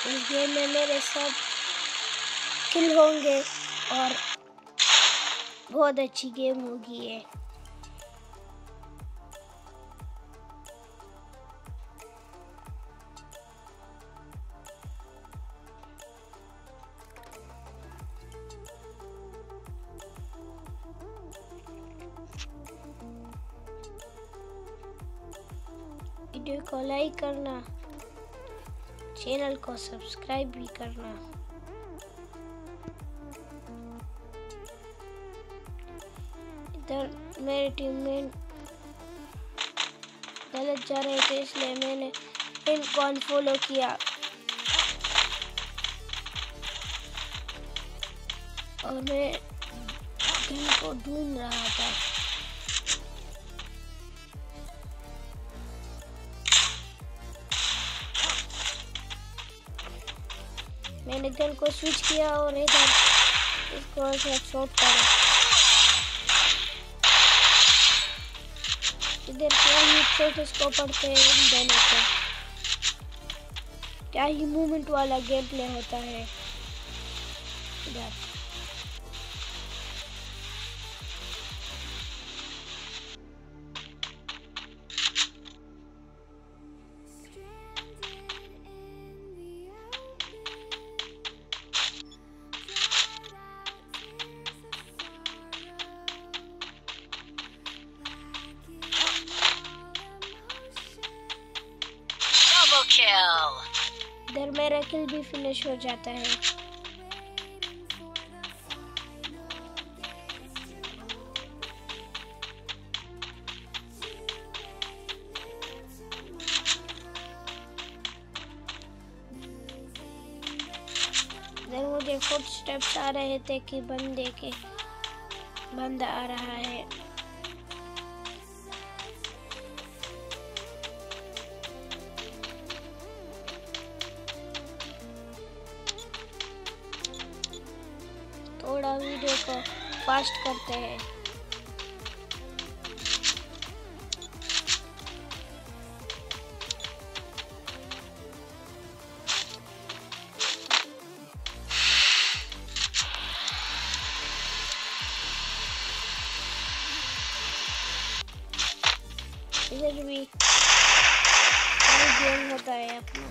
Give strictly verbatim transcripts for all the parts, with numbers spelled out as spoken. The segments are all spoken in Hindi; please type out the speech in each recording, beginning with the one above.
इस गेम में मेरे सब किल होंगे और बहुत अच्छी गेम होगी ये। वीडियो को लाइक करना, चैनल को सब्सक्राइब भी करना। इधर मेरे टीममेट गलत जा रहे थे इसलिए मैंने इनको अनफॉलो किया और मैं इनको ढूंढ रहा था। मैंने गन को स्विच किया और इधर इसको ऐसा शॉट करा। इधर क्या ही शॉट इसको पड़ते हैं इन दोनों को। क्या ही मूवमेंट वाला गेम प्ले होता है इधर। इधर मेरा किल भी फिनिश हो जाता है। इधर मुझे फुटस्टेप्स आ रहे थे कि बंदे के बंदा आ रहा है। थोड़ा वीडियो को फास्ट करते हैं। इधर भी गेम होता है अपना।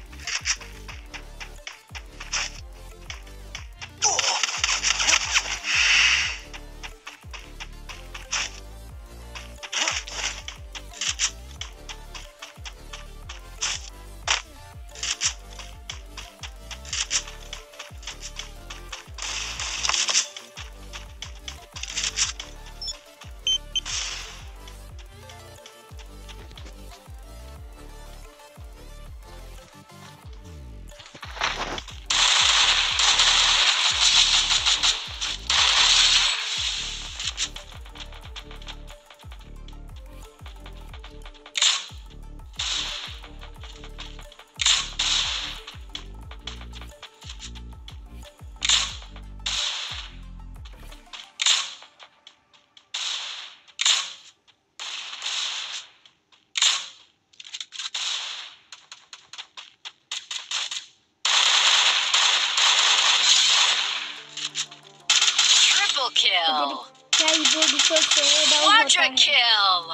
Kill. क्या ही बॉडी शॉट से डाउन होता है। kill.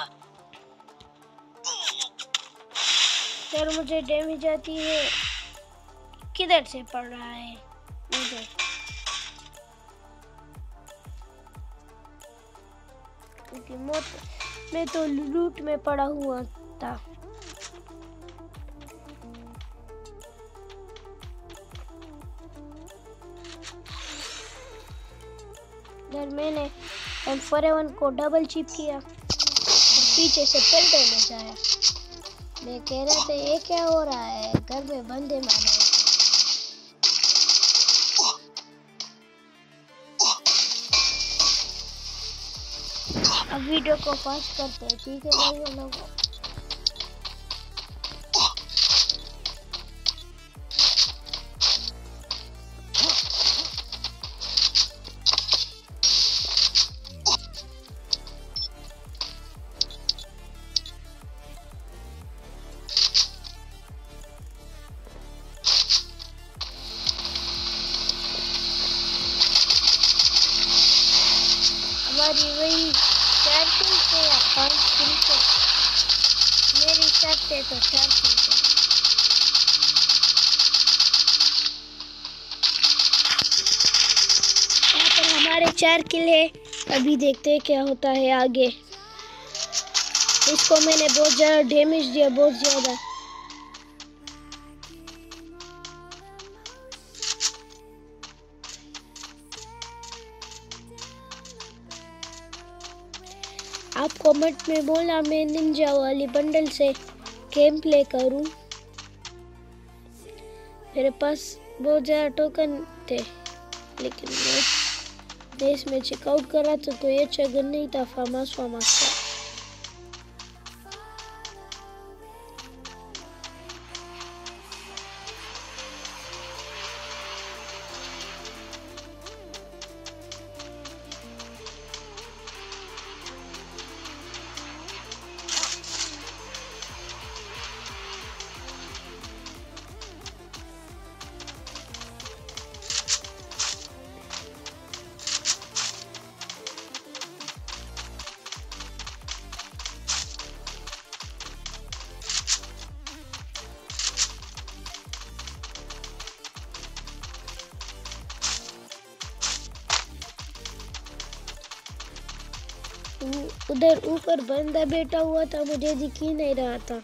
सर मुझे डैमेज आती है। किधर से पड़ रहा है मुझे? क्योंकि मौत मैं तो लूट में पड़ा हुआ था। इधर मैंने एम फोर ए वन को डबल चिप किया और पीछे से फिर डैमेज आया। मैं कह रहा था ये क्या हो रहा है, घर में बंदे मारे। अब वीडियो को फास्ट करते हैं, ठीक है भाई लोगों। सकते तो चार किल। यहाँ पर हमारे चार किल है। अभी देखते हैं क्या होता है आगे। इसको मैंने बहुत ज़्यादा डैमेज दिया, बहुत ज़्यादा। आप कमेंट में बोला मैं निंजा वाली बंडल से गेम प्ले करूं। मेरे पास बहुत ज़्यादा टोकन थे, लेकिन मैं इसमें चेकआउट करा तो कोई अच्छा गन नहीं था। फामास फामास था। उधर ऊपर बंदा बैठा हुआ था, मुझे दिख ही नहीं रहा था।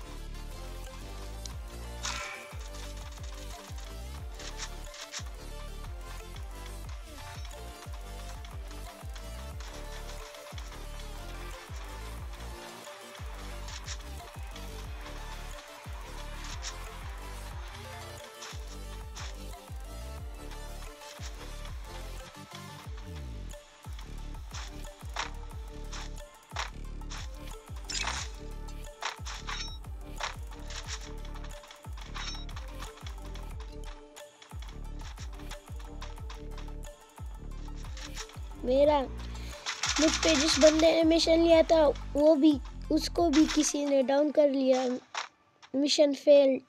मेरा मुझ पे जिस बंदे ने मिशन लिया था वो भी, उसको भी किसी ने डाउन कर लिया। Mission failed.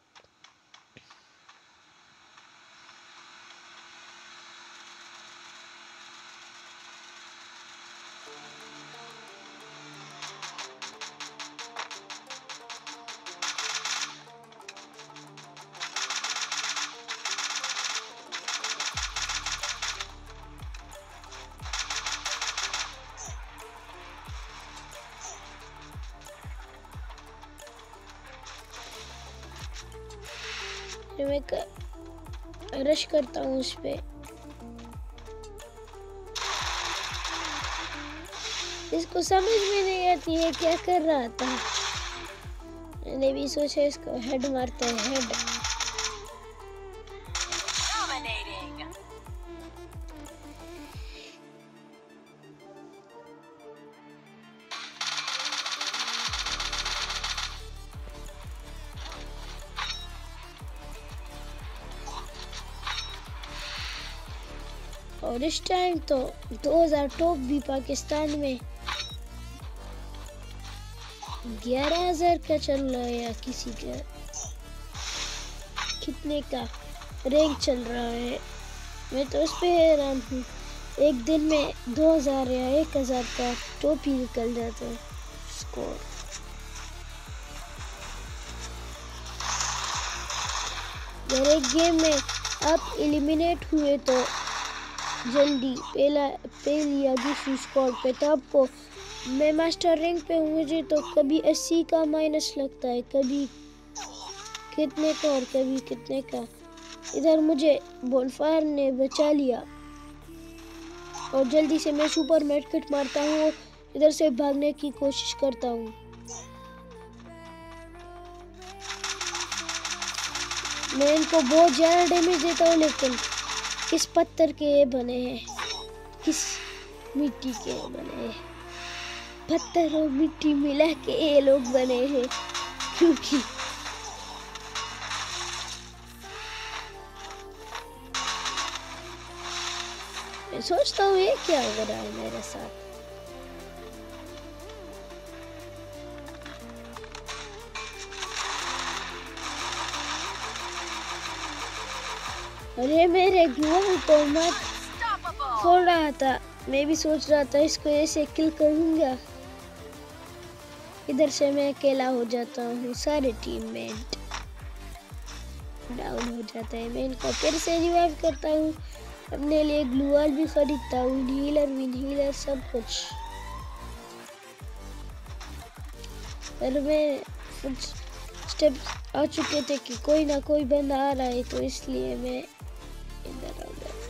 मैं कर, रश करता हूँ उस पे। इसको समझ में नहीं आती है क्या कर रहा था। मैंने भी सोचा इसको हेड मारते हैं, हेड। और इस टाइम तो दो हज़ार टॉप भी पाकिस्तान में ग्यारह हज़ार का चल रहा है, या किसी का कितने का रैंक चल रहा है। मैं तो उस पे हैरान हूँ। एक दिन में दो हज़ार या एक हज़ार का टॉप ही निकल जाता है स्कोर। अगर एक गेम में आप एलिमिनेट हुए तो जल्दी पहला पहली या दूसरी स्क्वाड पे, तो आपको, मैं मास्टर रैंक पे हूँ, मुझे तो कभी अस्सी का माइनस लगता है, कभी कितने का और कभी कितने का। इधर मुझे बोनफायर ने बचा लिया और जल्दी से मैं सुपर मेडकिट मारता हूँ, इधर से भागने की कोशिश करता हूँ। मैं इनको बहुत ज़्यादा डैमेज देता हूँ, लेकिन किस पत्थर के ये बने हैं, किस मिट्टी के बने हैं। पत्थर और मिट्टी मिला के ये लोग बने हैं, क्योंकि मैं सोचता हूँ ये क्या हो रहा है मेरे साथ। अरे मेरे ग्लोव को मत फोड़ रहा था। मैं भी सोच रहा था इसको ऐसे किल करूंगा, इधर से मैं अकेला हो जाता हूँ, सारे टीममेट डाउन हो जाते हैं। मैं इनको फिर से रिवाइव करता हूँ, अपने लिए ग्लूवाल भी खरीदता हूँ, हीलर विन हीलर सब कुछ। पर मैं कुछ स्टेप्स आ चुके थे कि कोई ना कोई बंदा आ रहा है, तो इसलिए मैं इधर आ गया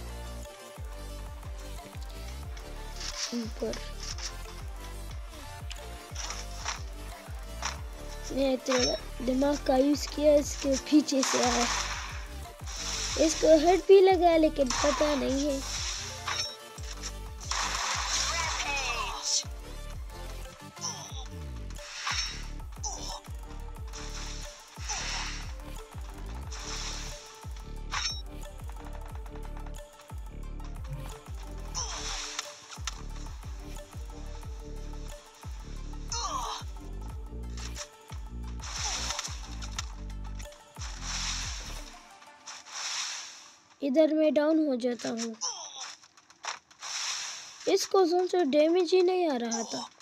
ऊपर। मैं तेरा दिमाग का यूज किया, इसके पीछे से आया, इसको हेड भी लगा लेकिन पता नहीं है। इधर मैं डाउन हो जाता हूँ, इसको जोन से डैमेज ही नहीं आ रहा था।